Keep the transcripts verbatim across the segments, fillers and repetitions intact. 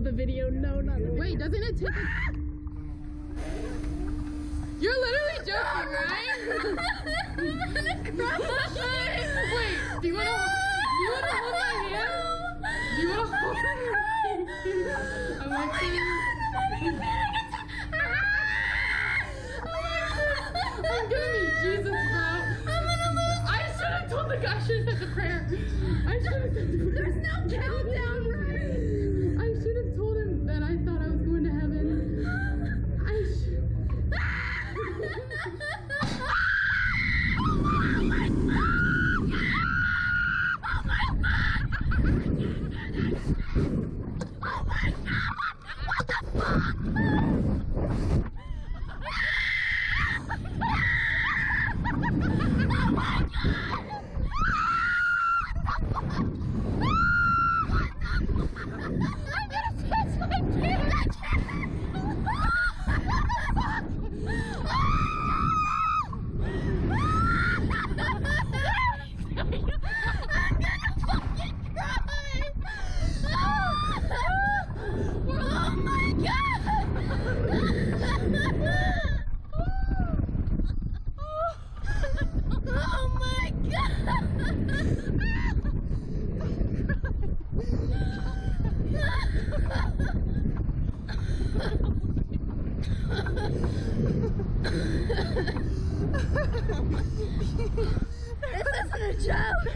the video. No, not the video. Wait, doesn't it take a... You're literally joking, right? I'm gonna cry. Wait, do you wanna, do you wanna hold my hand? Do you wanna hold my hand? I'm like, oh I'm gonna meet Jesus, bro. I'm gonna lose. I should have told the guy. I should have said the prayer. I should have said the prayer. There's no countdown, right? I should have told him that I thought I was going to heaven. I should. This isn't a joke.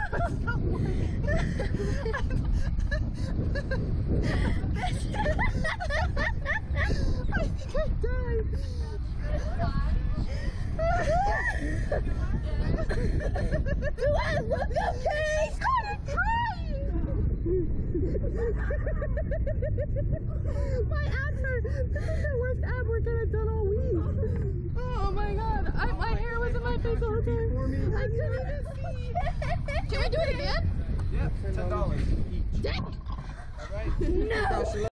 I think I died. Do I look okay? She started crying. My abs hurt. This is the worst ab workout I've done all week. Oh my god, I, my hair was in my face all the time. I couldn't even see. Can we do it again? Yeah, ten dollars each. Dang. All right. No.